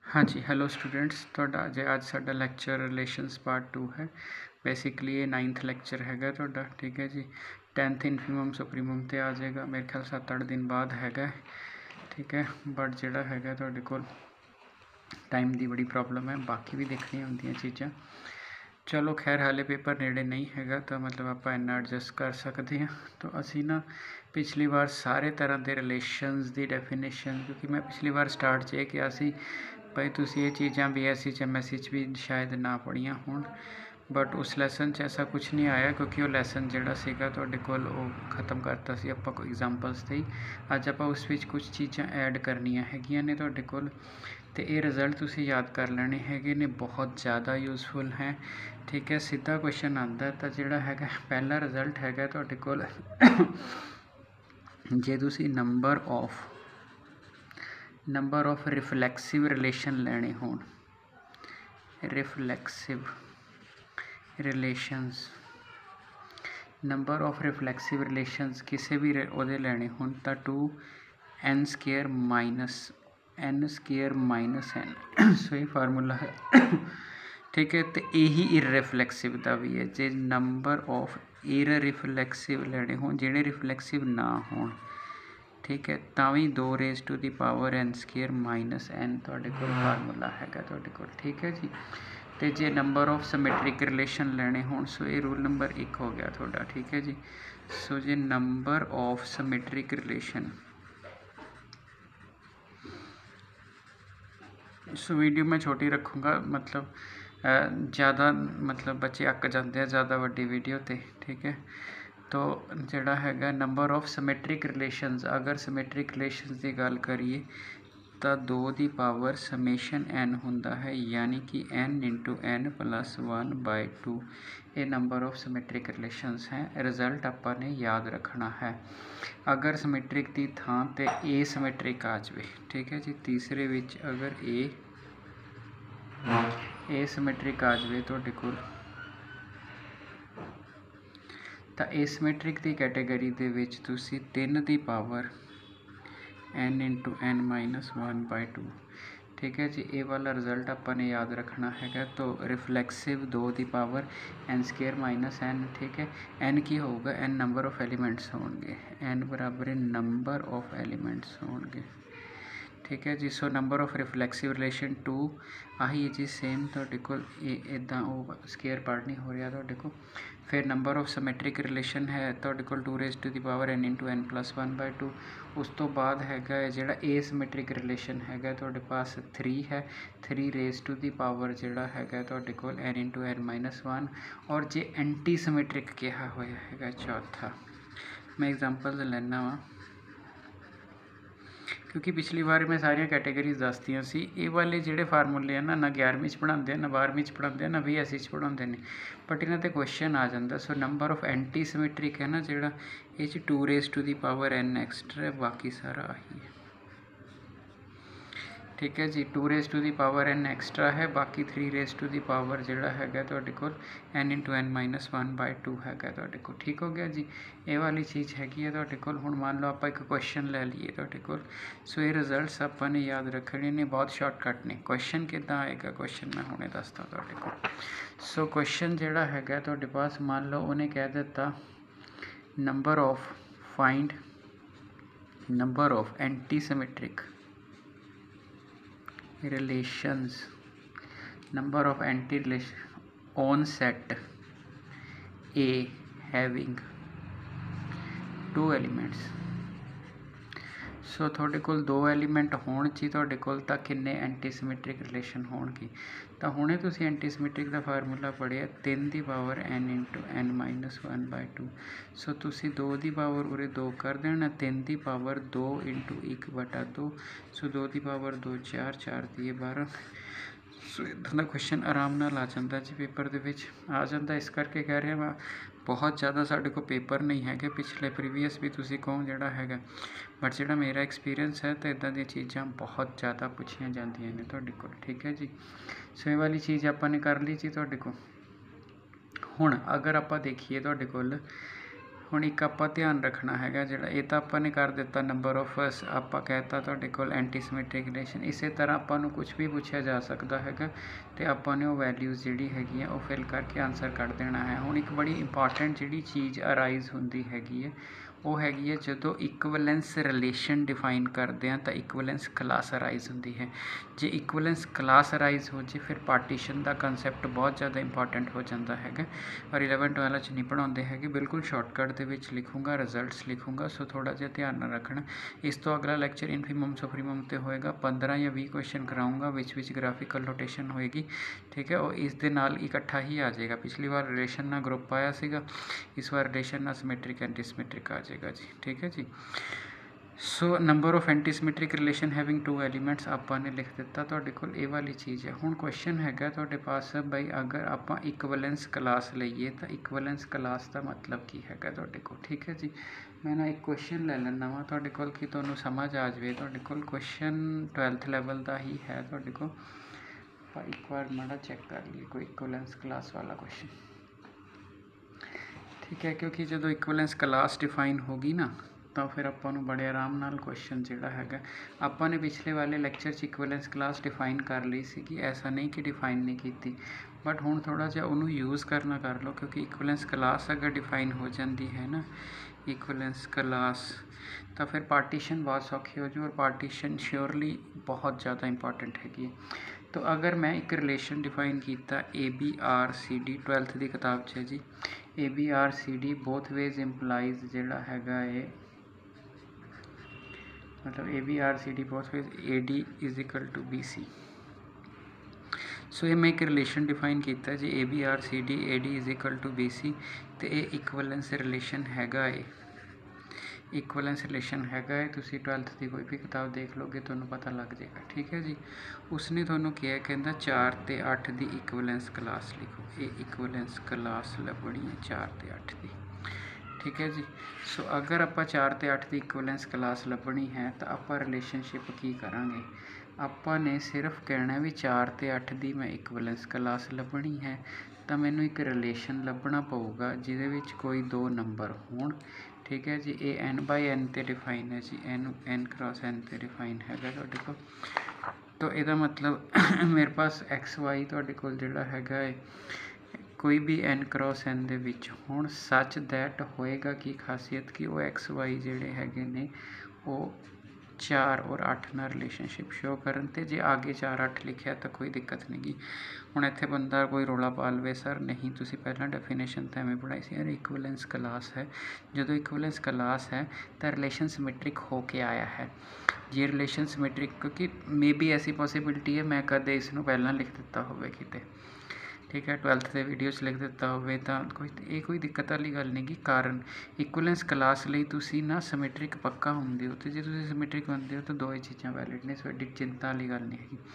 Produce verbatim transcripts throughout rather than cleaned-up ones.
हाँ जी, hello students, ਤੁਹਾਡਾ ਜੇ ਅੱਜ ਸਾਡਾ ਲੈਕਚਰ ਰਿਲੇਸ਼ਨਸ ਪਾਰਟ टू है। बेसिकली ये नाइन्थ ਲੈਕਚਰ ਹੈਗਾ ਤੁਹਾਡਾ, ठीक है जी। टेंथ इनफीमम सुप्रीमम ਤੇ ਆ ਜਾਏਗਾ, ਮੇਰੇ ਖਿਆਲ ਸੱਤ ਅੱਠ ਦਿਨ ਬਾਅਦ ਹੈਗਾ, ठीक है। बट ਜਿਹੜਾ ਹੈਗਾ ਤੁਹਾਡੇ ਕੋਲ टाइम ਦੀ बड़ी प्रॉब्लम है, बाकी भी देखनी ਹੁੰਦੀਆਂ चीज़ां। चलो खैर हाले पेपर नेड़े नहीं हैगा, तो मतलब आप इन्ना एडजस्ट कर सकते हैं। तो असी ना पिछली बार सारे तरह के रिलेशनस की डेफिनेशन, क्योंकि मैं पिछली बार स्टार्ट च यह किया सी भाई तुसी ये चीज़ां बी एस सी च एम एस सी च भी शायद ना पढ़िया होण, बट उस लैसन च ऐसा कुछ नहीं आया, क्योंकि वो लैसन जिहड़ा सीगा तुहाडे कोल वो खत्म करता सी आपां कोई एग्जाम्पल्स ते ही। अज आपां उस विच कुछ चीज़ां ऐड करनियां हैगियां ने तुहाडे कोल, तो ये रिजल्ट तुसी याद कर लेने हैगे ने, बहुत ज़्यादा यूजफुल हैं, ठीक है। सीधा क्वेश्चन आता तो जिहड़ा हैगा पहला रिजल्ट हैगा तुहाडे कोल जे तुसी number of number of reflexive relation लेने होण, reflexive relations, number of reflexive relations किसी भी ਉਹਦੇ लेने होण तो two n square minus n square minus n, so ये फार्मूला है, ठीक है। तो यही इररिफ्लैक्सिव का भी है, जे नंबर ऑफ इररिफ्लैक्सिव लेने होण जिहड़े रिफ्लैक्सिव ना होण, ठीक है, तो भी दो raise to the power n square minus n तुहाडे कोल फार्मूला हैगा तुहाडे कोल, ठीक है जी। तो जे नंबर ऑफ सिमेट्रिक रिलेशन लेने होण, सो ये रूल नंबर एक हो गया तुहाडा, ठीक है जी। सो जे number of symmetric relation, so video मैं छोटी रखूँगा, मतलब ज़्यादा मतलब बच्चे अक जाते हैं ज़्यादा वड्डी वीडियो ते, ठीक है। तो जिहड़ा हैगा नंबर ऑफ सिमेट्रिक रिलेशनस, अगर सिमेट्रिक रिलेशनस की गल करिए तो दो दी पावर समेशन एन हुंदा है, यानी कि n into n plus one by two, ये नंबर ऑफ सिमेट्रिक रिलेशनस हैं। रिजल्ट आपने याद रखना है, अगर सिमेट्रिक की थां ते ए सिमेट्रिक आ जाए, ठीक है जी। तीसरे विच अगर ए ए सिमेट्रिक आ जाए तुहाडे कोल, तो ए सिमेट्रिक की कैटेगरी दे विच तुसी तीन दी power n into n minus one by two, ठीक है जी। ये वाला रिजल्ट आपने याद रखना है। तो रिफ्लैक्सिव दो दी power n square minus n, ठीक है। एन की होगा, एन नंबर ऑफ एलीमेंट्स होंगे, एन बराबर नंबर ऑफ एलीमेंट्स होंगे, ठीक है जी। So number of reflexive relation two आही है जी, सेम तुहाडे कोल इदा वो स्केयर पार्ट नहीं हो रहा तुहाडे कोल। फिर नंबर ऑफ सिमेट्रिक रिलेशन है तुहाडे कोल two raise to the power n into n plus one by two. उस तो बाद हैगा जिहड़ा ए सिमेट्रिक रिलेशन हैगा तुहाडे पास थ्री है, three raise to the power जिहड़ा हैगा तुहाडे कोल n into n minus one. और जे एंटी सिमेट्रिक कहा होया हैगा चौथा, मैं एग्जाम्पल लैना वा क्योंकि पिछली बार मैं सारिया कैटेगरीज दसदियाँ सी। ये वाले जिहड़े फार्मूले हैं ना, ना ग्यारहवीं पढ़ाते हैं, ना बारहवीं पढ़ाते हैं, ना भी एस सी पढ़ाते हैं, बट इन्हों पर क्वेश्चन आ जाता। So number of anti symmetric है ना जिहड़ा, ये two raise to the power n extra है, बाकी सारा आही है, ठीक है जी। Two raise to the power n extra है, बाकी three raise to the power जिहड़ा हैगा तुहाडे कोल n into n minus one by two हैगा तुहाडे कोल, ठीक हो गया जी। ये वाली चीज़ हैगी है तुहाडे कोल। हुण मान लो आप एक क्वेश्चन ले लीए तुहाडे कोल, सो ये रिजल्ट्स आपने याद रखने ने, बहुत शॉर्टकट ने। क्वेश्चन किद्दां आएगा, क्वेश्चन मैं हुणे दसदा तुहाडे कोल। सो क्वेश्चन जिहड़ा हैगा तुहाडे पास, मान लो उन्हें कह दिता number of find number of anti symmetric relations, number of anti relation on set A having two elements। So थोड़े कोल दो एलीमेंट होण ची तुहाडे कोल, तां किन्ने एंटी सिमेट्रिक रिलेशन होणगे। तो हुणे तुसीं एंटी सिमेट्रिक का फार्मूला पढ़िया, तीन दी power n into n minus one by two. So तुसीं दो दी पावर उरे दो कर देना, तीन दी पावर दो इंटू एक बटा दो, सो दो दी पावर दो चार, चार दी बारह। सो इदां दा क्वेश्चन आराम नाल आ जाता जी, पेपर दे विच आ जाता। इस करके कह रहा मैं, बहुत ज़्यादा साढ़े को पेपर नहीं है, पिछले प्रीवियस भी तुसीं कहो जिहड़ा हैगा, बट जिहड़ा मेरा एक्सपीरियंस है तो इदां दी चीज़ां बहुत ज़्यादा पूछियां जांदियां ने तुहाडे कोल, ठीक है जी। सो ये वाली चीज़ आपने कर ली जी तुहाडे कोल। हुण अगर आप देखिए तुहाडे कोल ਹੁਣ ਇੱਕ ਆਪਾਂ ਧਿਆਨ ਰੱਖਣਾ ਹੈਗਾ ਜਿਹੜਾ ਇਹ ਤਾਂ ਆਪਾਂ ਨੇ ਕਰ ਦਿੱਤਾ ਨੰਬਰ ਆਫ ਆਪਾਂ ਕਹਿਤਾ ਤੁਹਾਡੇ ਕੋਲ ਐਂਟੀ ਸਿਮੈਟ੍ਰਿਕ ਰਿਲੇਸ਼ਨ। ਇਸੇ ਤਰ੍ਹਾਂ ਆਪਾਂ ਨੂੰ ਕੁਝ ਵੀ ਪੁੱਛਿਆ ਜਾ ਸਕਦਾ ਹੈਗਾ ਤੇ ਆਪਾਂ ਨੇ ਉਹ ਵੈਲਿਊਜ਼ ਜਿਹੜੀ ਹੈਗੀ ਆ ਉਹ ਫਿਲ ਕਰਕੇ ਆਨਸਰ ਕੱਢ ਦੇਣਾ ਹੈ। ਹੁਣ ਇੱਕ ਬੜੀ ਇੰਪੋਰਟੈਂਟ ਜਿਹੜੀ ਚੀਜ਼ ਅਰਾਈਜ਼ ਹੁੰਦੀ ਹੈਗੀ ਹੈ ਉਹ ਹੈਗੀ ਹੈ ਜਦੋਂ ਇਕੁਵਲੈਂਸ ਰਿਲੇਸ਼ਨ ਡਿਫਾਈਨ ਕਰਦੇ ਹਾਂ ਤਾਂ ਇਕੁਵਲੈਂਸ ਕਲਾਸ ਅਰਾਈਜ਼ ਹੁੰਦੀ ਹੈ। ਜੇ ਇਕੁਵਲੈਂਸ ਕਲਾਸ ਅਰਾਈਜ਼ ਹੋ ਜੇ ਫਿਰ ਪਾਰਟੀਸ਼ਨ ਦਾ ਕੰਸੈਪਟ ਬਹੁਤ ਜ਼ਿਆਦਾ ਇੰਪੋਰਟੈਂਟ ਹੋ ਜਾਂਦਾ ਹੈਗਾ। ਪਰ ਇਲੈਵਨ ਟਵੈਲਵ 'ਚ ਨਹੀਂ ਪੜ੍ਹਾਉਂਦੇ ਹੈਗੇ, ਬਿਲਕੁਲ ਸ਼ਾਰਟਕਟ ਦੇ ਵਿੱਚ ਲਿਖੂੰਗਾ, ਰਿਜ਼ਲਟਸ ਲਿਖੂੰਗਾ, ਸੋ ਥੋੜ੍ਹਾ ਜਿਹਾ ਧਿਆਨ ਨਾਲ ਰੱਖਣਾ। ਇਸ ਤੋਂ ਅਗਲਾ ਲੈਕਚਰ ਇਨਫੀਮਮ ਸੁਪਰੀਮਮ 'ਤੇ ਹੋਏਗਾ, ਪੰਦਰਾਂ ਜਾਂ ਵੀਹ ਕੁਐਸਚਨ ਕਰਾਊਂਗਾ ਵਿੱਚ ਵਿੱਚ ਗ੍ਰਾਫਿਕਲ ਰੋਟੇਸ਼ਨ ਹੋਏਗੀ, ਠੀਕ ਹੈ। ਉਹ ਇਸ ਦੇ ਨਾਲ ਇਕੱਠਾ ਹੀ ਆ ਜਾਏਗਾ। ਪਿਛਲੀ ਵਾਰ ਰਿਲੇਸ਼ਨ ਨਾਲ ਗਰੁੱਪ ਆਇਆ ਸੀਗਾ, ਇਸ ਵਾਰ ਰਿਲੇਸ਼ਨ ਨਾਲ ਸਿਮੈਟ੍ਰਿਕ ਐਂਟੀ ਸਿਮੈਟ੍ਰਿਕ ਆ ਜਾਏਗਾ ਜੀ, ਠੀਕ ਹੈ ਜੀ। So number of anti symmetric relation having two elements ਆਪਾਂ ਨੇ ਲਿਖ ਦਿੱਤਾ, ਤੁਹਾਡੇ ਕੋਲ ਇਹ ਵਾਲੀ ਚੀਜ਼ ਹੈ। ਹੁਣ ਕੁਐਸਚਨ ਹੈਗਾ ਤੁਹਾਡੇ ਪਾਸ ਬਈ ਅਗਰ ਆਪਾਂ ਇਕੁਵਲੈਂਸ ਕਲਾਸ ਲਈਏ ਤਾਂ ਇਕੁਵਲੈਂਸ ਕਲਾਸ ਦਾ ਮਤਲਬ ਕੀ ਹੈਗਾ ਤੁਹਾਡੇ ਕੋਲ, ਠੀਕ ਹੈ ਜੀ। ਮੈਂ ਨਾ ਇੱਕ ਕੁਐਸਚਨ ਲੈ ਲੈਂਦਾ ਵਾ ਤੁਹਾਡੇ ਕੋਲ ਕਿ ਤੁਹਾਨੂੰ ਸਮਝ ਆ ਜਾਵੇ। ਤੁਹਾਡੇ ਕੋਲ ਕੁਐਸਚਨ ਟਵੈਲਥ ਲੈਵਲ ਦਾ ਹੀ ਹੈ ਤੁਹਾਡੇ ਕੋਲ, ਆਪਾਂ ਇੱਕ ਵਾਰ ਮਾੜਾ ਚੈੱਕ ਕਰ ਲਈਏ ਕੋਈ ਇਕੁਵਲੈਂਸ ਕਲਾਸ ਵਾਲਾ ਕੁਐਸਚਨ, ਠੀਕ ਹੈ। ਕਿਉਂਕਿ ਜਦੋਂ ਇਕੁਵਲੈਂਸ ਕਲਾਸ ਡਿਫਾਈਨ ਹੋ ਗਈ ਨਾ ਤਾਂ ਫਿਰ ਆਪਾਂ ਨੂੰ ਬੜੇ ਆਰਾਮ ਨਾਲ ਕੁਐਸਚਨ ਜਿਹੜਾ ਹੈਗਾ ਆਪਾਂ ਨੇ ਪਿਛਲੇ ਵਾਲੇ ਲੈਕਚਰ 'ਚ ਇਕੁਵਲੈਂਸ ਕਲਾਸ ਡਿਫਾਈਨ ਕਰ ਲਈ ਸੀਗੀ, ਐਸਾ ਨਹੀਂ ਕਿ ਡਿਫਾਈਨ ਨਹੀਂ ਕੀਤੀ, ਬਟ ਹੁਣ ਥੋੜ੍ਹਾ ਜਿਹਾ ਉਹਨੂੰ ਯੂਜ਼ ਕਰਨਾ ਕਰ ਲਓ ਕਿਉਂਕਿ ਇਕੁਵਲੈਂਸ ਕਲਾਸ ਅਗਰ ਡਿਫਾਈਨ ਹੋ ਜਾਂਦੀ ਹੈ ਨਾ ਇਕੁਵਲੈਂਸ ਕਲਾਸ ਤਾਂ ਫਿਰ ਪਾਰਟੀਸ਼ਨ ਬਹੁਤ ਸੌਖੀ ਹੋ ਜੂ ਔਰ ਪਾਰਟੀਸ਼ਨ ਸ਼ਿਓਰਲੀ ਬਹੁਤ ਜ਼ਿਆਦਾ ਇੰਪੋਰਟੈਂਟ ਹੈਗੀ ਹੈ। तो अगर मैं एक रिलेशन डिफाइन किया a b R c d twelfth की किताब च जी a b R c d both ways implies जोड़ा हैगा है मतलब a b R c d both ways a d is equal to b c. So ये मैं एक रिलेशन डिफाइन किया जी a b R c d a d is equal to b c तो ये इक्वलेंस रिलेशन हैगा है equivalence relation हैगा है। तुसी ट्वेल्थ की कोई भी किताब देख लोगे तो पता लग जाएगा, ठीक है जी। उसने थोनों क्या कहता चार ते अठ की इक्वलेंस क्लास लिखो, ये इक्वलेंस क्लास लभनी है चार ते अठ की, ठीक है जी। सो अगर आप चार ते अठ की इक्वलेंस क्लास लभनी है तो आप रिलेशनशिप की करांगे, ਆਪਾਂ ने सिर्फ कहना भी चार ते अठ की मैं इक्वलेंस क्लास लभनी है तो मैनू एक रिलेशन लभना पऊगा जिहदे विच कोई दो नंबर होण, ठीक है जी। ये एन बाई एन ते डिफाइन है जी, एन एन क्रॉस एन ते डिफाइन हैगा तुहाडे कोल। तो यदा मतलब मेरे पास एक्स वाई तुहाडे कोल जिहड़ा हैगा है कोई भी एन क्रॉस एन दे विच होण सच दैट होएगा की खासियत कि वो एक्स वाई जिहड़े हैगे ने वो चार और अठ नाल रिलेशनशिप शो करन ते जे आगे चार अठ लिखिया तो कोई दिक्कत नहीं गी। हुण इत्थे बंदा कोई रौला पा लवे सर नहीं तुसी पहला डेफिनेशन तो एवें पढ़ाई सी यार इक्वलेंस क्लास है, जो इक्वलेंस क्लास है तो रिलेशन सिमेट्रिक हो के आया है। ये रिलेशन सिमेट्रिक क्योंकि मे बी ऐसी पॉसिबिलिटी है मैं कदे इसनूं पहला लिख दिता होवे किते, ठीक है, ट्वेल्थ के वीडियो लिख दिता होवे तां कोई ये कोई दिक्कत वाली गल नहीं गी। कारण इक्वलेंस क्लास लई तुसी ना सिमेट्रिक पक्का होंदे हो तो जे तुसी सिमेट्रिक होंदे हो तो दो ही चीज़ां वैलिड ने, सो एडी चिंता वाली गल नहीं हैगी।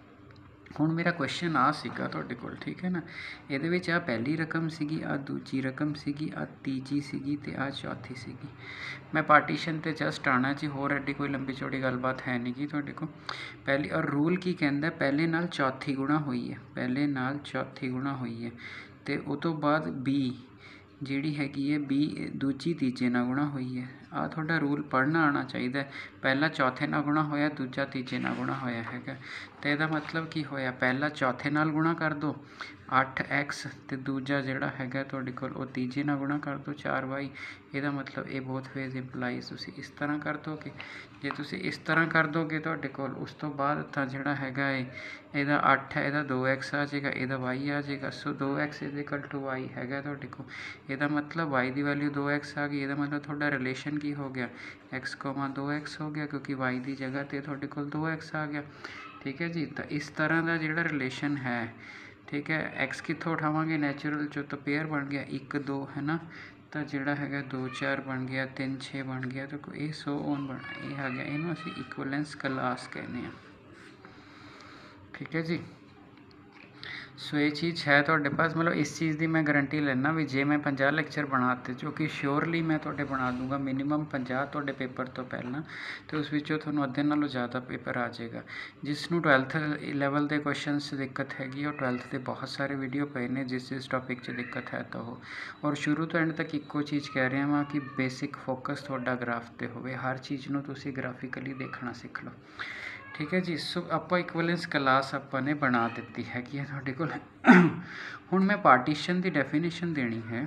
हुण मेरा क्वेश्चन आ सीगा तुहाडे कोल, ठीक है ना, इहदे विच आ पहली रकम सीगी, आ दूजी रकम सीगी, आ तीजी सीगी ते आ चौथी सीगी। मैं पार्टीशन ते जस्ट आना जी, होर एडी कोई लंबी चौड़ी गलबात है नहीं गी तुहाडे कोल। पहली और रूल की कहंदा पहले नाल चौथी गुणा हुई है, पहले नाल चौथी गुणा हुई है ते उस तो बाद बी जिहड़ी हैगी है बी दूजी तीजे नाल गुणा हुई है। आ थोड़ा रूल पढ़ना आना चाहिए, पहला चौथे नाल गुणा होया दूजा तीजे नाल गुणा होया हैगा तो यदा मतलब की होया पहला चौथे नाल गुणा कर दो अठ एक्स तो दूजा जिहड़ा हैगा तुहाडे कोल वो तीजे नाल गुणा कर दो चार वाई। यदा मतलब ये बोथ वेज इंपलाइज तुसी इस तरह कर दोगे, जे तुसी इस तरह कर दोगे तुहाडे कोल उस तो बाद तां जिहड़ा हैगा है इहदा अठ है इहदा दो एक्स आ जाएगा इहदा वाई आ जाएगा। सो दो x is equal to y हैगा तुहाडे कोल, इहदा मतलब वाई की वैल्यू दो एक्स आ गई, इहदा मतलब तुहाडा रिलेशन की हो गया एक्स कोमा दो एक्स हो गया क्योंकि वाई की जगह तो तुहाडे कोल दो एक्स आ गया, ठीक है जी। तो इस तरह का जिहड़ा रिलेशन है, ठीक है, एक्स कितों उठावांगे नैचुरल चो तो पेयर बन गया एक दो है ना, तो जिहड़ा हैगा दो चार बन गया तीन छे बन गया तो ये सो ऑन बन ये आ गया, इनू असीं इक्वलेंस क्लास कहने हैं, ठीक है जी। सो ये चीज़ है तुहाडे पास, मतलब इस चीज़ की मैं गारंटी लेना भी जे मैं पंजाह लैक्चर बनाते जो कि श्योरली मैं तुहाडे बना दूंगा मिनीमम पंजाह तुहाडे पेपर तो पहला, तो उस विचों तुहानूं अद्धे नालों ज़्यादा पेपर आ जाएगा। जिसनूं ट्वैल्थ लैवल के क्वेश्चन दिक्कत हैगी, और ट्वैल्थ के बहुत सारे वीडियो पे ने जिस जिस टॉपिक च दिक्कत है तो वो, और शुरू तो एंड तक इक्को चीज़ कह रहा वा कि बेसिक फोकस तुहाडा ग्राफ ते होवे, हर चीज़ नूं तुसीं ग्राफिकली देखना सीख लो। ठीक है जी। सो आप इक्वलेंस क्लास आपने बना दी हैगी है तुहाडे कोल। हुण मैं पार्टीशन की डेफिनेशन देनी है।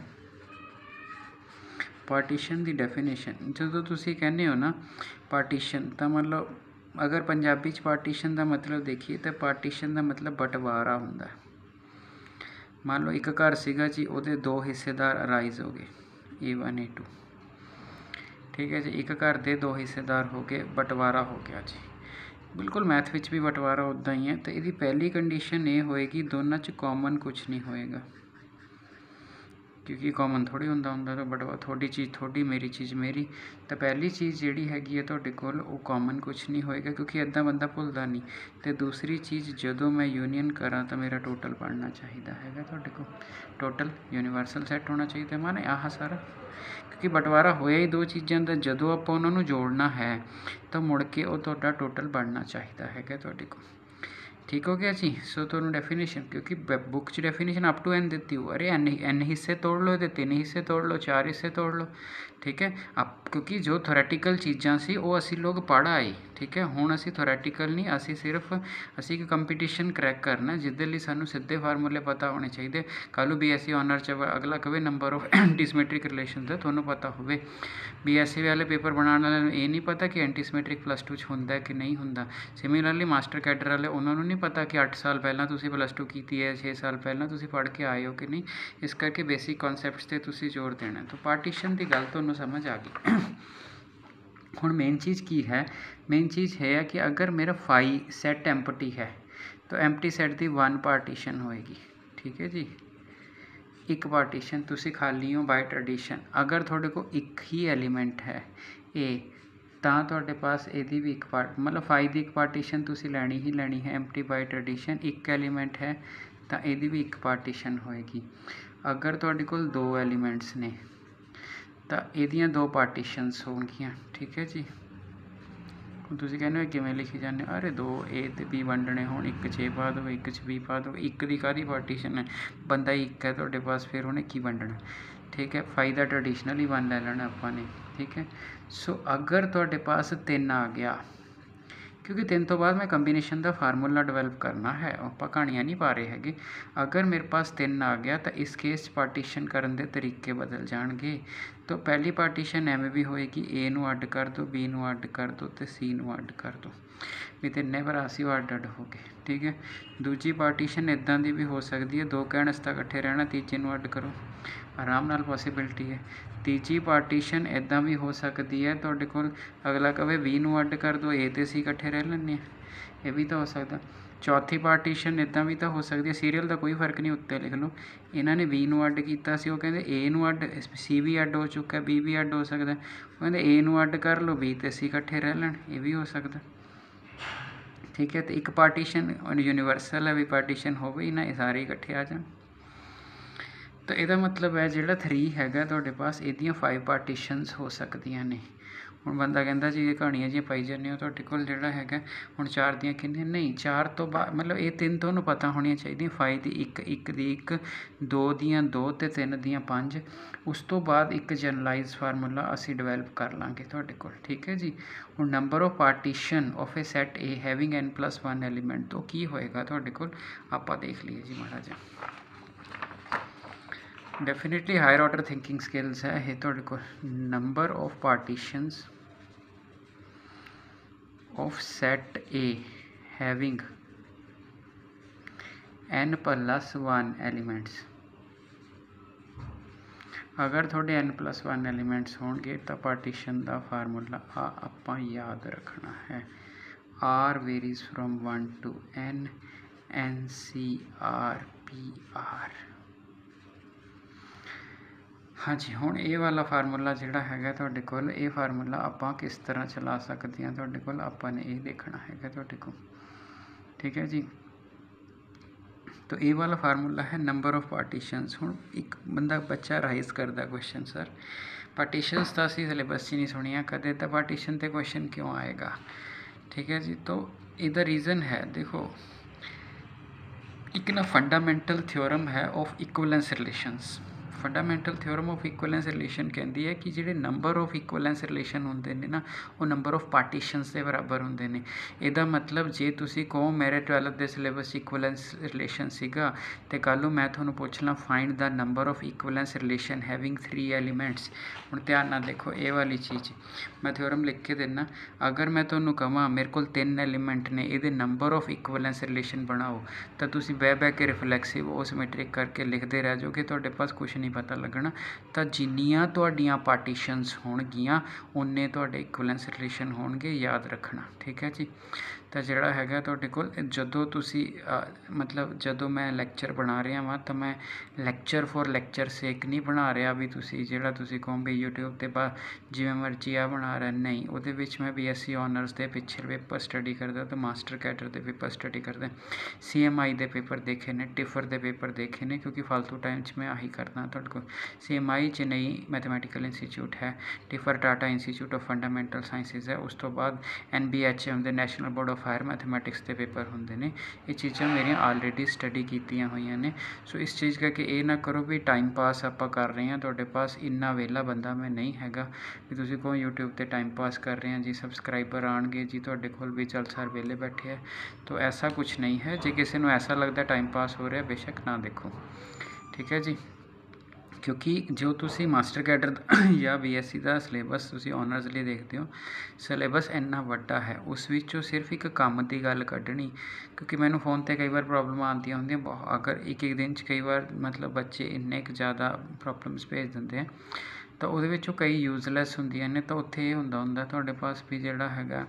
पार्टीशन की डेफिनेशन जो तुसीं कहने हो ना पार्टीशन, तो मतलब अगर पंजाबी च पार्टीशन का मतलब देखिए तो पार्टीशन का मतलब बंटवारा हुंदा। मान लो एक घर सीगा जी, उहदे दो हिस्सेदार अराइज हो गए, ए वन ए टू। ठीक है जी। एक घर के दो हिस्सेदार हो गए, बंटवारा हो गया जी। बिल्कुल मैथ विच भी बंटवारा उदा ही है। तो यदी पहली कंडीशन ये होएगी दोनों च कॉमन कुछ नहीं होएगा, क्योंकि कॉमन थोड़ी होंदा होंदा तो बंटवारा थोड़ी चीज़ थोड़ी मेरी चीज़ मेरी। तो पहली चीज़ जिहड़ी हैगी है तुहाडे कोल वो कॉमन कुछ नहीं होएगा, क्योंकि इदां बंदा भुलदा नहीं। तो दूसरी चीज़ जदों मैं यूनीयन करा तो मेरा टोटल बनना चाहिए हैगा तुहाडे कोल, टोटल यूनीवर्सल सैट होना चाहिए। माने आह सारा, क्योंकि बंटवारा होया ही दो चीज़ों का, जदों आपां उन्हां नूं जोड़ना है तो मुड़ के वो तुहाडा टोटल बनना चाहिए हैगा तुहाडे कोल। ठीक हो गया जी। सो तो डेफिनेशन, क्योंकि बुक च डेफिनेशन अप टू एन दी हो, अरे एन एन हिस्से तोड़ लो, तो तीन हिस्से तोड़ लो, चार हिस्से तोड़ लो। ठीक है। आप क्योंकि जो थोरैटिकल चीज़ां सी वो असी लोग पढ़ आए। ठीक है। हुण असी थोरैटिकल नहीं, असी सिर्फ असी एक कंपीटीशन क्रैक करना जिदे लई सानूं सीधे फार्मूले पता होने चाहिए। कल बी एस सी ऑनर च अगला कहे नंबर ऑफ एंटीसिमेट्रिक रिलेशन का तुहानूं पता होवे। बी एस सी वाले पेपर बनाने वाले ये नहीं पता कि एंटीसिमेट्रिक प्लस टू च हुंदा कि नहीं हुंदा। सिमिलरली मास्टर कैडर वाले उन्होंने नहीं पता कि अठ साल पहला तुसीं प्लस टू की है, छे साल पहला तुसीं पढ़ के आए हो कि नहीं। इस करके बेसिक कॉन्सैप्ट्स ते तुसीं जोर देना। तो पार्टीशन की गल तुहानूं समझ आ गई। हुण मेन चीज़ की है, मेन चीज़ है कि अगर मेरा फाई सैट एम्पटी है तो एम्पटी सैट की वन पार्टीशन होएगी। ठीक है जी। एक पार्टीशन तुसीं खाली हो बाय ट्रेडिशन। अगर तुहाडे को एक ही एलीमेंट है ए, ਤਾਂ ਤੁਹਾਡੇ पास ਇਹਦੀ भी एक पार्ट मतलब फाइव की एक पार्टीशन तुसीं लैनी ही लैनी है एम्पटी बाय ट्रेडिशन। एक एलीमेंट है तो ਇਹਦੀ भी एक पार्टीशन होएगी। अगर तुहाडे कोल दो एलीमेंट्स ने तो ਇਹਦੀਆਂ दो पार्टीशनस होणगीਆਂ। ठीक है जी। ਹੁਣ ਤੁਸੀਂ ਕਹਿੰਦੇ ਹੋ ਕਿਵੇਂ ਲਿਖੀ ਜਾਂਦੇ ਹੋ, अरे दो ए ਤੇ बी ਵੰਡਣੇ ਹੋਣ, ਇੱਕ ਛੇ ਪਾ ਦਿਓ, ਇੱਕ ਚ बी ਪਾ ਦਿਓ। ਇੱਕ ਦੀ ਕਾਹਦੀ ਪਾर्टीशन है, ਬੰਦਾ ਇੱਕ है ਤੁਹਾਡੇ पास, फिर ਉਹਨੇ ਕੀ ਵੰਡਣਾ। ठीक है। फाइव का ट्रेडिशनल ही वन ले लेना अपने। ठीक है। सो अगर तुहाडे पास तीन आ गया, क्योंकि तीन तो बाद मैं कंबीनेशन का फार्मूला डिवेलप करना है, आप कहानियाँ नहीं पा रहे हैगे। अगर मेरे पास तीन आ गया तो इस केस पार्टीशन करने के तरीके बदल जाएंगे। तो पहली पार्टीशन एवं भी होएगी, ए नूं अड कर दो, बी नूं अड कर दो, तो सी नूं अड कर दो, भी तिन्ने भरा सी अड अड हो गए। ठीक है। दूजी पार्टीशन इदां दी भी हो सकती है, दो कहण इसता इकट्ठे रहना, तीजे नूं अड करो, आराम नाल पॉसीबिलिटी है। तीजी पार्टीशन इदां भी हो सकती है, तुहाडे कोल अगला कहे बी नूं अड कर दो, ए ते सी इकट्ठे रह लैंदे आ, ये भी तो हो सकता। चौथी पार्टीशन इदां भी तो हो सकती है, सीरियल का कोई फर्क नहीं, उत्ते लिख लो। इन्होंने बी नूं अड किया सी, वो कहते ए नूं अड, सी भी अड हो चुका, बी भी अड हो सकता। वो कहते ए नूं अड कर लो, बी ते सी इकट्ठे रह लैण, ये भी हो सकता। ठीक है। तो एक पार्टीशन यूनीवर्सल है, भी पार्टीशन हो ही ना, ये सारे इकट्ठे आ जाए। तो यदा मतलब है जिहड़ा थ्री हैगा तुहाडे पास, इहदियां फाइव पार्टीशनस हो सकदियां ने। हुण बंदा कहंदा जी ये कहानियां जी पाई जाने हो, तुहाडे कोल जिहड़ा हैगा हुण चार दियां किन्नियां नहीं, चार तो बाद मतलब ये तीन तुहानूं पता होणियां चाहिदियां, फाइव दी एक, एक दी एक, दो दियां दो ते तीन दियां पंज। उस तो बाद एक जनरलाइज फार्मूला असी डिवेलप कर लांगे तुहाडे कोल। ठीक है जी। हुण number of partition of a set A having n plus one element, तो की होएगा तुहाडे कोल, आपां देख लीए जी माड़ा जिहा। Definitely higher order thinking skills है ये तुहाडे कोल। Number of partitions of set A having n plus one elements. अगर थोड़े एन प्लस वन एलीमेंट्स होंगे तो पार्टीशन का फार्मूला आ आपां याद रखना है, r varies from one to n, n C r P r. हाँ जी। हुण ये वाला फार्मूला जिहड़ा हैगा तुहाडे कोल, ये फार्मूला आपां किस तरह चला सकते हैं तुहाडे कोल, आपां ने ये देखना हैगा तुहाडे कोल। ठीक है जी। तो ये वाला फार्मूला है नंबर ऑफ पार्टीशनस। हुण एक बंदा बच्चा राइज करता क्वेश्चन, सर पार्टीशनस तो असीं सिलेबस 'ਚ नहीं सुनिया कदे, तो पार्टीशन ते क्वेश्चन क्यों आएगा? ठीक है जी। तो इसका रीज़न है, देखो एक ना फंडामेंटल थ्योरम है of equivalence relations. Fundamental theorem of equivalence relation कहती है कि जिहड़े नंबर ऑफ इक्वलेंस रिलेशन होंदे ने ना, वो नंबर ऑफ पार्टीशनस के बराबर होंदे ने। इहदा मतलब जे तुसी कहो मेरे ट्वेल्थ के सिलेबस इक्वलेंस रिलेशन सीगा, ते कल नूं मैं तुहानूं पुछ ला find the number of equivalence relation having three elements. हुण ध्यान नाल देखो ये वाली चीज़ मैं थ्योरम लिख के देना। अगर मैं तुहानूं कहां मेरे कोल तीन एलीमेंट ने, इहदे नंबर ऑफ इक्वलेंस रिलेशन बनाओ, तो तुसी बह बह के रिफ्लैक्सिव ओसिमेट्रिक करके लिखते रह जाओगे, तुहाडे पास कुछ नहीं पता लगना। तो जिन्नियां तुहाडियां पार्टीशनस होणगियां उन्ने तुहाडे इक्वलेंस रिलेशन होणगे, याद रखना। ठीक है जी। तो जिहड़ा हैगा तुहाडे कोल जदों तुसी मतलब जदों मैं लैक्चर बना रहा वां, तो मैं लैक्चर फॉर लैक्चर सेक नहीं बना रहा भी तुसी जिहड़ा तुसी कहो भी यूट्यूब ते बा जिवें मर्जी आ बना रहा, नहीं। उहदे विच मैं बी एस सी ऑनर्स दे पिछले पेपर स्टडी करदा, तो मास्टर कैडर दे पेपर स्टडी करदा, सी एम आई दे पेपर देखे ने, टिफर दे पेपर देखे ने, क्योंकि फालतू टाइम च मैं आही करदा तुहाडे कोल। C M I Chennai mathematical institute है, TIFR Tata institute of fundamental sciences है, उस तो बाद एन बी एच एम दे national board of higher mathematics के पेपर होंगे ने। ये चीज़ां मेरियां ऑलरेडी स्टडी कीतियां हुई ने। सो इस चीज़ करके ये ना करो भी टाइम पास आप कर रहे हैं, तुहाडे पास इन्ना वेला बंदा मैं नहीं हैगा भी तुसीं कहो यूट्यूब ते टाइम पास कर रहे हैं जी, सबसक्राइबर आउणगे जी तुहाडे कोल भी चल सर वेले बैठे है। तो ऐसा कुछ नहीं है। जे किसी नूं ऐसा लगता टाइम पास हो रहा बेशक ना देखो। ठीक है जी। क्योंकि जो तुसी मास्टर कैडर या बी एस सी का सिलेबस तुसी ऑनर्स लिए देखते हो, सिलेबस इन्ना वड्डा है, उस विचों सिर्फ एक काम की गल कढ़नी। क्योंकि मैनू फोन पर कई बार प्रॉब्लम आती होंगी, अगर एक एक दिन कई बार मतलब बच्चे इन्ने ज़्यादा प्रॉब्लम्स भेज देंगे हैं, तो वो विचों कई यूजलैस होंदियां ने। तो उत्थे ये हुंदा हुंदा तुहाडे पास भी जिहड़ा हैगा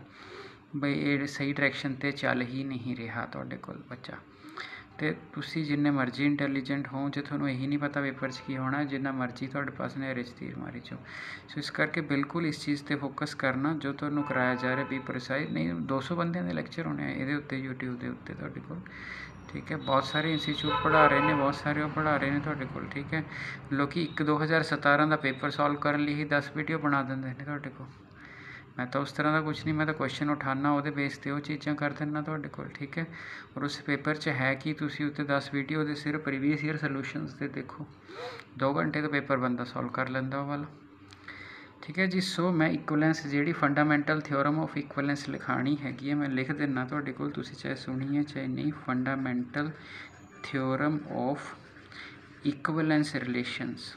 बई ये सही डायरैक्शन ते चल ही नहीं रहा तुहाडे कोल बच्चा। तो तुसी जिन्ने मर्जी इंटैलीजेंट हो, जो थोनों यही नहीं पता पेपर च की होना, जिन्ना मर्जी तुहाडे पास नेरे च तीर मारी चो। सो इस करके बिल्कुल इस चीज़ पर फोकस करना जो तुहानूं कराया जा रहा भी प्रिसाइज नहीं। दो सौ बंदे के लैक्चर होने ये उत्ते यूट्यूब के उत्ते तुहाडे कोल। ठीक है। बहुत सारे इंस्टीट्यूट पढ़ा रहे हैं, बहुत सारे वो पढ़ा रहे हैं तुहाडे कोल। ठीक है। लोग एक दो हज़ार सतारह का पेपर सॉल्व करने लिए ही दस वीडियो बना देंगे ने तुहाडे कोल। मैं तो उस तरह का कुछ नहीं, मैं तो क्वेश्चन उठाना वो बेस पर वो चीज़ां कर देना तुहाडे कोल। ठीक है। और उस पेपर च है कि तुसी उत्ते दस वीडियो दे सिर्फ प्रीवियस ईयर सोल्यूशनस दे देखो, दो घंटे तो पेपर बंदा सॉल्व कर लेंदा वाला। ठीक है जी। सो मैं इक्वलेंस जी फंडामेंटल थ्योरम ऑफ इक्वलेंस लिखानी हैगी है, मैं लिख देना तुहाडे कोल, तुसी चाहे सुनिए चाहे नहीं। Fundamental theorem of equivalence relations.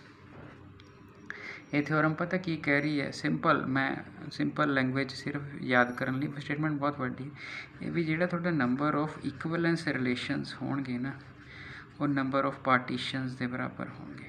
ये थ्योरम पता की कह रही है, सिंपल मैं सिंपल लैंग्वेज सिर्फ याद करने लिए, स्टेटमेंट बहुत वड्डी है। ये भी जिहड़ा तुहाडा नंबर ऑफ इक्वलेंस रिलेशनस होणगे ना, वो नंबर ऑफ पार्टीशनस के बराबर होंगे।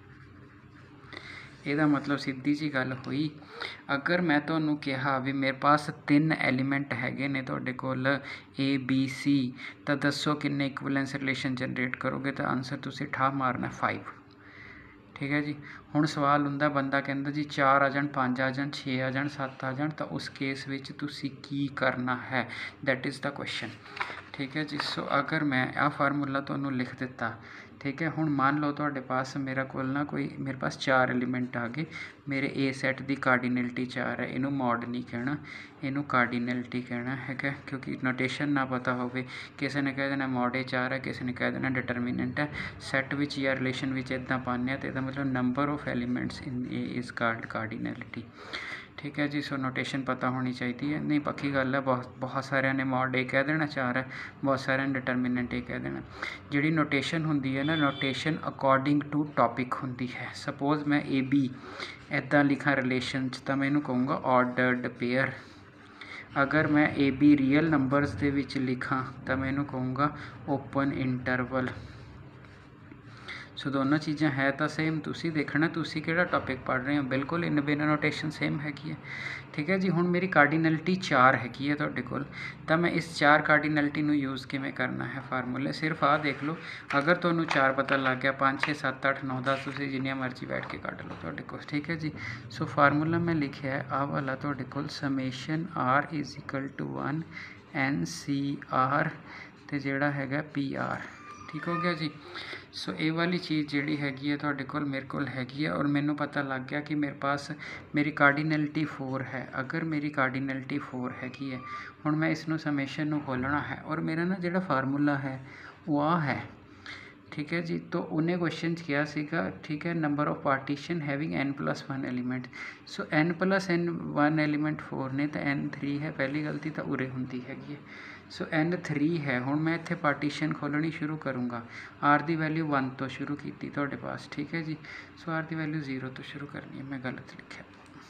ਇਹਦਾ मतलब सीधी जी गल हुई, अगर मैं तुहानूं कहा भी मेरे पास तीन एलीमेंट हैगे ने तुहाडे कोल ए बी सी, तो दसो किन्ने इक्वलेंस रिलेशन जनरेट करोगे, तो आंसर तुसीं ठा मारना फाइव। ठीक है जी। हुण सवाल हुंदा बंदा कहंदा जी चार आ जाण, पाँच आ जाण, छे आ जाण, सत्त आ जाण, तो उस केस विच तुसीं की करना है, दैट इज़ द क्वेश्चन। ठीक है जी। सो अगर मैं आ फार्मूला तुहानूं लिख दिता, ठीक है। हुण मान लो तुहाडे पास मेरा कोल ना कोई मेरे पास चार एलीमेंट आ गए, मेरे ए सैट की कार्डिनलिटी चार है, इनू मॉड नहीं कहना, इनू कार्डिनलिटी कहना है, क्योंकि नोटेशन ना पता होवे, किसी ने कह देना मॉड ए चार है, किसी ने कह देना डिटरमिनेंट है। सैट विच या रिलेशन विच इदां पाने तो इसका मतलब number of elements in A is called cardinality. ठीक है जी। सो नोटेशन पता होनी चाहिए है, नहीं पक्की गल है। बहुत बहुत सारे ने मॉड ए कह देना चार है, बहुत सारे ने डिटरमिनेंट ए कह देना। जिहड़ी नोटेशन होंदी है ना, नोटेशन अकॉर्डिंग टू टॉपिक होंदी है। सपोज मैं ए बी इदां लिखा रिलेशन च, तो मैं इनू कहूँगा ऑर्डर्ड पेयर। अगर मैं ए बी रियल नंबरस दे विच लिखा, तो मैं इनू कहूँगा ओपन इंटरवल। सो दोनों चीज़ें है तो सेम, तुसी देखना तुसी किहड़ा टॉपिक पढ़ रहे हो, बिल्कुल इन बिना नोटेशन सेम हैगी है। ठीक है जी। हुण मेरी कार्डिनलिटी चार हैगी है तुहाडे कोल, तो मैं इस चार कार्डिनलिटी नूं यूज़ किवें करना है फार्मूले, सिर्फ आ देख लो। अगर तुहानूं चार पता लग गया, पाँच छे सत्त अठ नौ दस तुसी जिन्नियां मर्जी बैठ के कढ लो तुहाडे कोल। ठीक है जी। सो फार्मूला मैं लिखिया है आ वाला तुहाडे कोल, summation r is equal to one n C r ते जिहड़ा हैगा पी आर। ठीक हो गया जी। सो ये वाली चीज़ जिहड़ी हैगी है तुहाडे कोल मेरे कोल हैगी है और मैनू पता लग गया कि मेरे पास मेरी कार्डिनलिटी फोर है। अगर मेरी कार्डिनलिटी फोर हैगी है, हुण मैं इसनों समेशन नूं खोलना है और मेरा ना जिहड़ा फार्मूला है वो आ है, ठीक है जी। तो उन्हें क्वेश्चन किया सीगा, ठीक है, number of partition having n plus one element. So n plus n one element for ने तो एन थ्री है, पहली गलती तो उरे होंदी हैगी है। सो एन थ्री है। हुण मैं इत्थे पार्टीशन खोलनी शुरू करूँगा। आर की वैल्यू वन तो शुरू की तुहाडे पास, ठीक है जी। सो आर की वैल्यू जीरो तो शुरू करनी है, मैं गलत लिखा,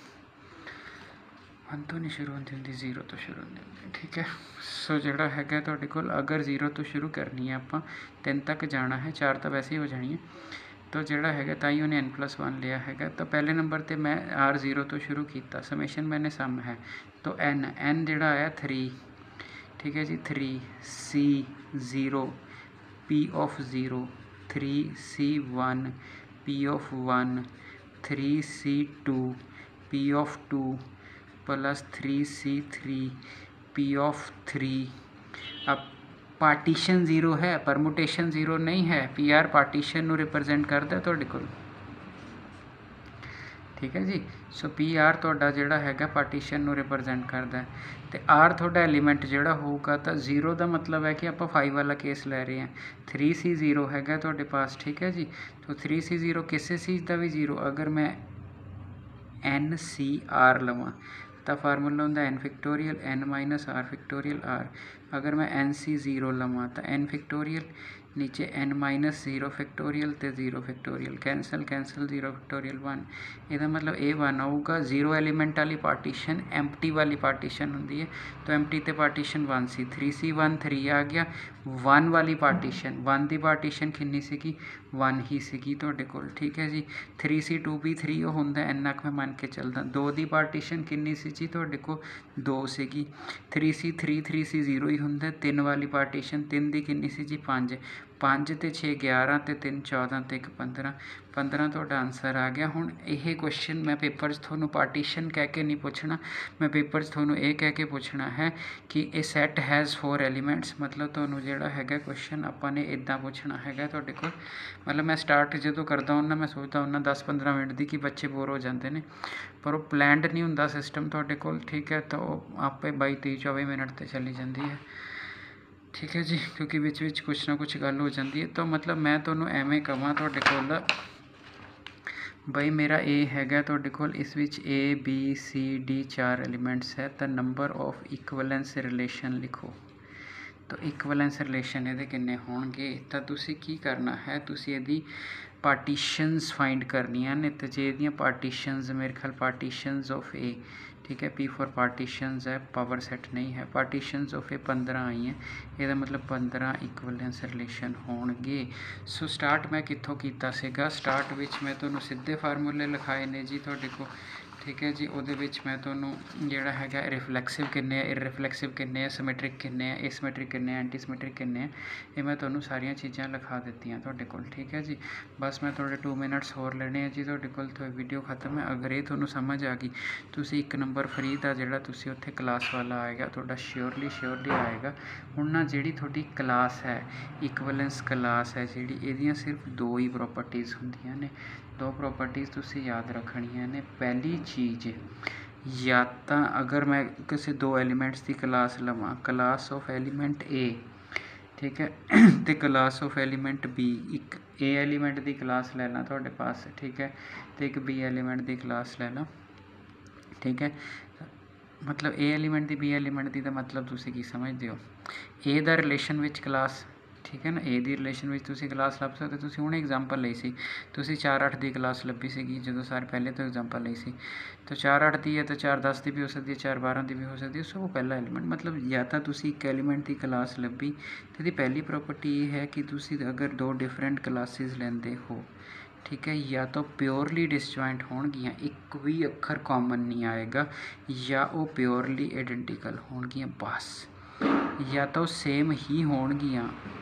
वन तो नहीं शुरू होती होंगी, जीरो तो शुरू होती, ठीक है। सो जिहड़ा हैगा तुहाडे कोल अगर जीरो तो शुरू करनी है, आपां तीन तक जाना है, चार तो वैसे ही हो जानी है। तो जिहड़ा हैगा ताई उन्हें एन प्लस वन लिया हैगा। तो पहले नंबर पर मैं आर जीरो तो शुरू किया, समेशन मैंने सम है तो एन एन जिहड़ा आया थ्री, ठीक है जी। Three C zero P of zero, three C one P of one, three C two P of two plus three C three P of three. अब पार्टीशन ज़ीरो है, परमुटेशन ज़ीरो नहीं है। P r partition नूं represent करता तुहाडे कोल, ठीक है जी। सो पी आर तुहाडा जिहड़ा हैगा पार्टीशन नूं रिप्रजेंट करता है। तो आर तुहाडा एलीमेंट जिहड़ा होगा तो जीरो का मतलब है कि आप फाइव वाला केस लै रहे हैं। थ्री सी जीरो हैगा तुहाडे पास, ठीक है जी। तो थ्री सी जीरो किसी चीज़ का भी जीरो, अगर मैं एन सी आर लवां तो फार्मूला होंदा n factorial n minus r factorial r. अगर मैं एन सी जीरो लवां तो एन फिक्टोरियल नीचे एन माइनस जीरो फैक्टोरियल तो zero factorial, cancel cancel zero factorial one. इसका मतलब ए वन आऊगा। जीरो एलीमेंट वाली पार्टीशन एम्प्टी वाली पार्टीशन होंदी है, तो एम्प्टी ते partition one C, three C one three आ गया। वन वाली पार्टीशन, वन की पार्टीशन कितनी सीगी, वन ही सीगी तुहाडे कोल, ठीक है जी। थ्री सी टू भी थ्री होंदा, इन्ना क मैं मन के चलदा। दो की पार्टीशन कितनी सी जी तुहाडे कोल, दो सीगी। Three C three three C zero ही होंदा। तीन वाली पार्टीशन तीन की कितनी सी जी, पाँच। पाँच तो छे ग्यारह तो तीन चौदह तो एक पंद्रह, पंद्रह तुहाडा आंसर आ गया। हुण यह क्वेश्चन मैं पेपर च तुहानूं पार्टीशन कह के नहीं पूछना, मैं पेपर च तुहानूं ये कह के पूछना है कि a set has four elements. मतलब तुहानूं जिहड़ा हैगा क्वेश्चन आपां ने इदां पूछना हैगा तुहाडे कोल। मतलब मैं स्टार्ट जदों करदा हुंदा मैं सोचदा हुंदा दस पंद्रह मिनट की कि बच्चे बोर हो जाते हैं, पर वो प्लैंड नहीं हुंदा सिस्टम तुहाडे कोल, ठीक है। तो आपे बाई तीह चौबी मिनट तो चली जाती है, ठीक है जी, क्योंकि विच विच कुछ ना कुछ गल हो जाती है। तो मतलब मैं तुहानूं एवें कहां तुहाडे कोल बई मेरा ए हैगा तुहाडे कोल, इस विच ए बी सी डी चार एलीमेंट्स है, तो नंबर ऑफ इक्वलेंस रिलेशन लिखो। तो इक्वलेंस रिलेशन ये किन्ने होणगे, तो तुसीं की करना है, तुसीं इहदी पार्टीशनस फाइंड करनियां ने। तो जे इहदियां पार्टीशनस मेरे ख्याल पार्टीशनस ऑफ ए, ठीक है, पी फॉर पार्टीशनस है, पावर सेट नहीं है। पार्टीशनस ऑफ ए पंद्रह आई हैं, यदा मतलब पंद्रह इक्वलेंस रिलेशन होणगे। सो स्टार्ट मैं कित्थों कीता सीगा, स्टार्ट विच मैं तुहानूं सीधे फार्मूले लिखाए ने जी तुहाडे कोल, ठीक है जी। उहदे विच मैं तुहानूं जिहड़ा हैगा रिफ्लैक्सिव किन्ने है, इररिफ्लैक्सिव किन्ने है, सिमेट्रिक किन्ने है, एसिमेट्रिक किन्ने है, एंटी सिमेट्रिक किन्ने है, ये मैं तुहानूं सारियां चीज़ां लिखा दित्तियां तुहाडे कोल, ठीक है जी। बस मैं थोड़े टू मिनट्स होर लेने हैं जी तुहाडे कोल, तो वीडियो खत्म है। अगर ये तुहानूं समझ आ गई, तुसीं एक नंबर फ्री दा जिहड़ा तुसीं उत्थे क्लास वाला आएगा तुहाडा श्योरली श्योरली आएगा। हुण ना जिहड़ी तुहाडी क्लास है इक्वलेंस क्लास है जिहड़ी, इहदियां सिर्फ दो ही प्रॉपर्टीज़ हुंदियां ने। दो प्रॉपर्टीज़ तुसीं याद रखनियां ने। पहली चीज़, या तो अगर मैं किसी दो एलीमेंट्स की क्लास लवां, क्लास ऑफ एलीमेंट ए, ठीक है, तो क्लास ऑफ एलीमेंट बी, एक ए एलीमेंट की क्लास ले ला तुहाडे पास, ठीक है, तो एक बी एलीमेंट की क्लास ले ला, ठीक है। मतलब ए एलीमेंट की बी एलीमेंट की तो मतलब तुसीं की समझदे हो, ए दा रिलेशन विच क्लास, ठीक है ना, ए दी रिलेशन में तुसीं क्लास लभ सकते। तुसीं हुणे एग्जाम्पल लई सी, तुसीं चार अठ की क्लास लभी सीगी जदों सारे पहले तो एग्जाम्पल लई सी। तो चार अठ की है तो चार दस की भी हो सकती है, चार बारह की भी हो सकती है। सो वो पहला एलीमेंट, मतलब या तो तुसीं एक एलीमेंट की क्लास लभी, तो पहली प्रॉपर्टी ये है कि तुसीं अगर दो डिफरेंट क्लासिस लैंदे हो, ठीक है, या तो प्योरली डिसजॉइंट होणगियां, एक भी अखर कॉमन नहीं आएगा, या वो प्योरली आइडेंटिकल होणगियां बस, या तो सेम ही होणगियां,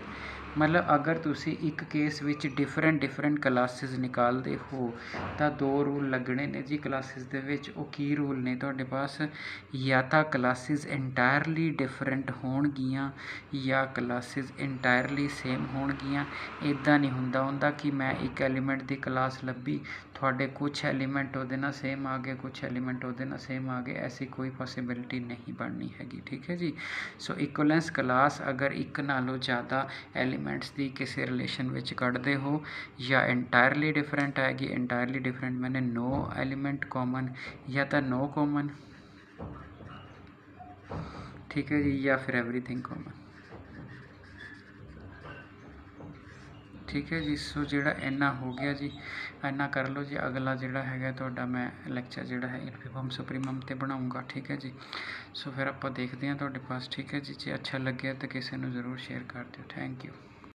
मतलब अगर तुसी एक केस विच डिफरेंट डिफरेंट क्लासिस निकालते हो तो दो रूल लगने ने जी क्लासिस दे विच। वो की रूल ने तुहाडे पास, या तो क्लासिस इंटायरली डिफरेंट होणगियां या क्लासिस इंटायरली सेम होणगियां। इदां नहीं हुंदा हुंदा कि मैं एक एलीमेंट की क्लास लभी, थोड़े कुछ एलीमेंट उहदे नाल सेम आ गए, कुछ एलीमेंट उहदे नाल सेम आ गए, ऐसी कोई पॉसिबिलिटी नहीं बननी हैगी। ठीक है जी। सो इक्वलेंस क्लास अगर एक नालों ज़्यादा एलीमेंट्स की किसी रिलेशन विच कढ़ते हो, या इंटायरली डिफरेंट आएगी, इंटायरली डिफरेंट मैंने नो एलीमेंट कॉमन, या तो नो कॉमन, ठीक है जी, या फिर एवरीथिंग कॉमन। ठीक है जी। सो जोड़ा इन्ना हो गया जी, इन्ना कर लो जी। अगला जोड़ा है तो मैं लैक्चर जोड़ा है इन्फिमम सुप्रीमम तो बनाऊँगा। ठीक है जी। सो फिर आप देखते हैं तो पास। ठीक है जी। जो अच्छा लगे तो किसी को जरूर शेयर कर दो। Thank you.